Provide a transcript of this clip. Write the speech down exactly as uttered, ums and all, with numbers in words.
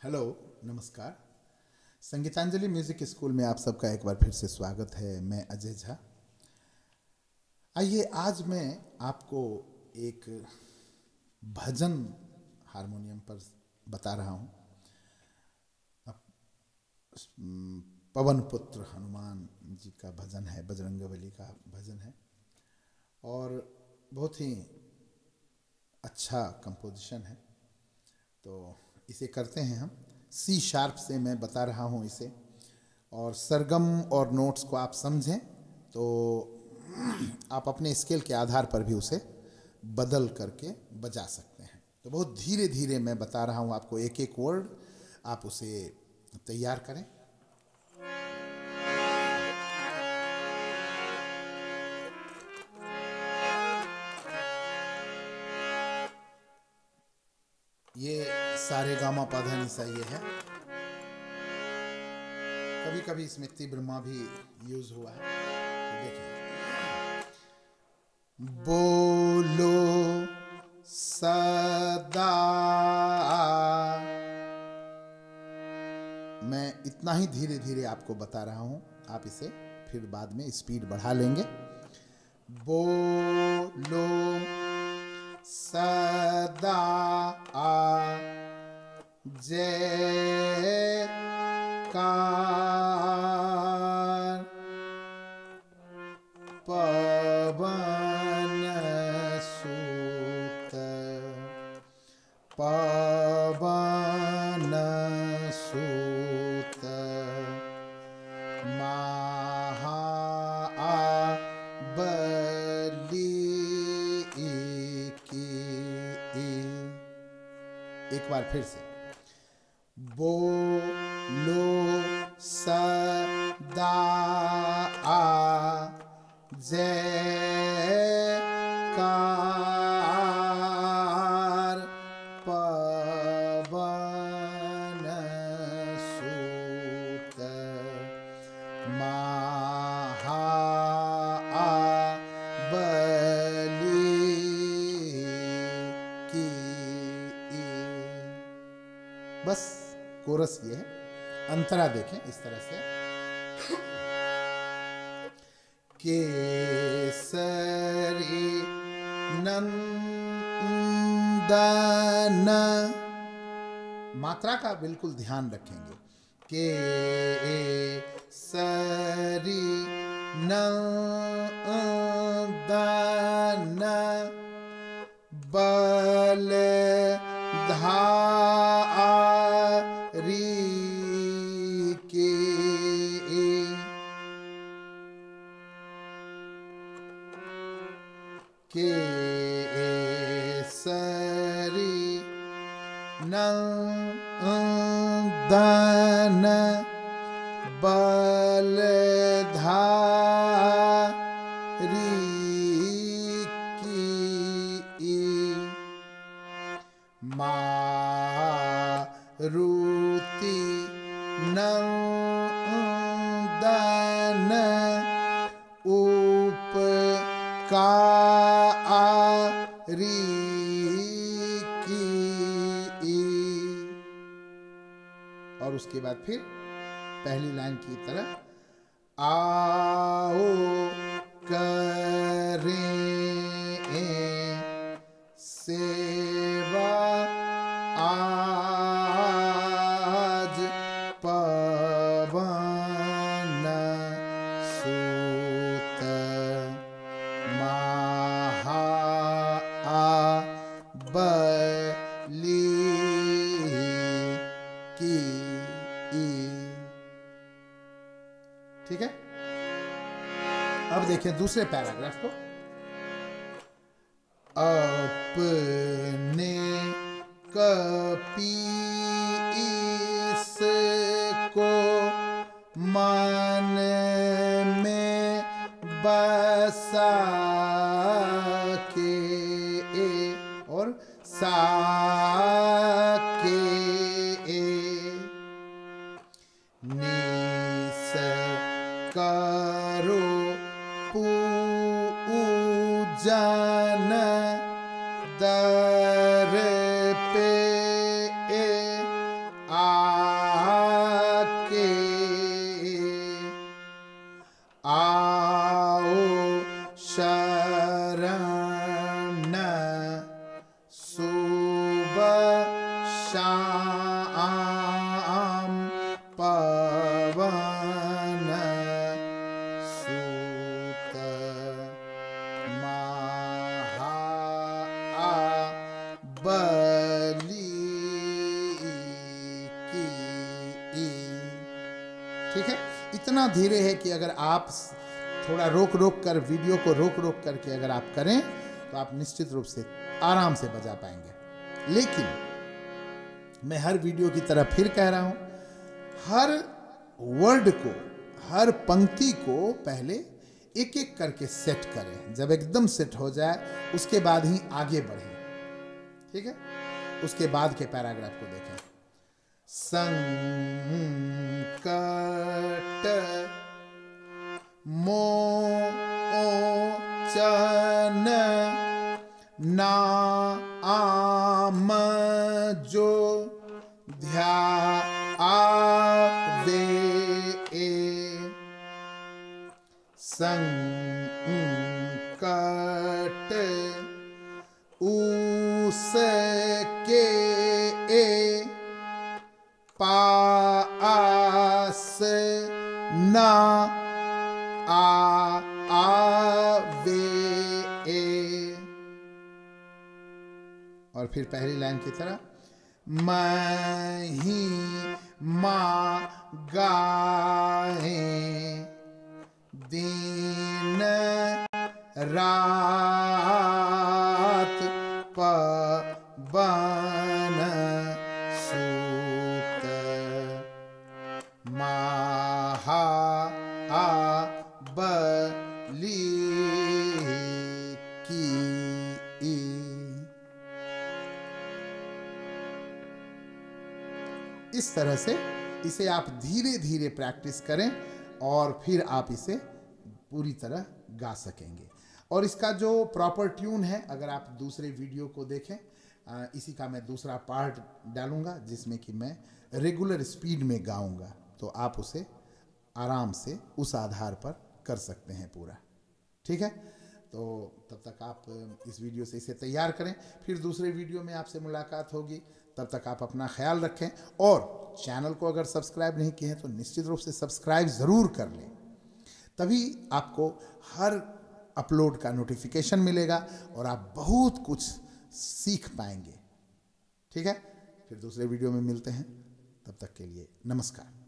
Hello, नमस्कार। Sangeetanjali music school में आप सबका एक बार फिर से स्वागत है। मैं अजय झा। आइए, आज मैं आपको एक भजन हारमोनियम पर बता रहा हूँ। पवन पुत्र हनुमान जी का भजन है, बजरंगबली का भजन है और बहुत ही अच्छा कंपोजिशन है। तो इसे करते हैं हम। सी शार्प से मैं बता रहा हूँ इसे, और सरगम और नोट्स को आप समझें तो आप अपने स्केल के आधार पर भी उसे बदल करके बजा सकते हैं। तो बहुत धीरे धीरे मैं बता रहा हूँ आपको, एक एक वर्ड आप उसे तैयार करें। ये सारे गामा पाधा निसा ये है। कभी कभी इसमें तीव्र माँ भी यूज हुआ है। तो देखिए, बोलो सदा, मैं इतना ही धीरे धीरे आपको बता रहा हूं, आप इसे फिर बाद में स्पीड बढ़ा लेंगे। बोलो सदा जय कार पवन सुत, पवन सुत महाबली की। एक बार फिर से, बोलो सदा जयकार पवन सुत महाबली की। बस कोरस ये है। अंतरा देखें इस तरह से, केसरी नंदन, मात्रा का बिल्कुल ध्यान रखेंगे। केसरी नंदन बलधारी के। केसरी नंदन बलधारी की। मारुति नंदन उपकारी की। और उसके बाद फिर पहली लाइन की तरह, आओ करें सेवा आज पवन सुत महाबली की। ठीक है, अब देखिए दूसरे पैराग्राफ को। अपने कपीस को मन में बसा के, और साके निस करो पूजन दर पे आ श्याम पवन सुत महाबली की। ठीक है, इतना धीरे है कि अगर आप थोड़ा रोक रोक कर वीडियो को रोक रोक करके अगर आप करें तो आप निश्चित रूप से आराम से बजा पाएंगे। लेकिन मैं हर वीडियो की तरह फिर कह रहा हूं, हर वर्ड को, हर पंक्ति को पहले एक एक करके सेट करें। जब एकदम सेट हो जाए उसके बाद ही आगे बढ़ें। ठीक है, उसके बाद के पैराग्राफ को देखें। संकट मोचन नाम जो ध्यावे, संकट उसके पास न आवे। और फिर पहली लाइन की तरह, मैं ही माँ गाए दिन रात पवन सुत महाबली की। इस तरह से इसे आप धीरे धीरे प्रैक्टिस करें और फिर आप इसे पूरी तरह गा सकेंगे। और इसका जो प्रॉपर ट्यून है, अगर आप दूसरे वीडियो को देखें, इसी का मैं दूसरा पार्ट डालूंगा जिसमें कि मैं रेगुलर स्पीड में गाऊंगा, तो आप उसे आराम से उस आधार पर कर सकते हैं पूरा। ठीक है, तो तब तक आप इस वीडियो से इसे तैयार करें, फिर दूसरे वीडियो में आपसे मुलाकात होगी। तब तक आप अपना ख्याल रखें और चैनल को अगर सब्सक्राइब नहीं किए हैं तो निश्चित रूप से सब्सक्राइब ज़रूर कर लें, तभी आपको हर अपलोड का नोटिफिकेशन मिलेगा और आप बहुत कुछ सीख पाएंगे। ठीक है, फिर दूसरे वीडियो में मिलते हैं, तब तक के लिए नमस्कार।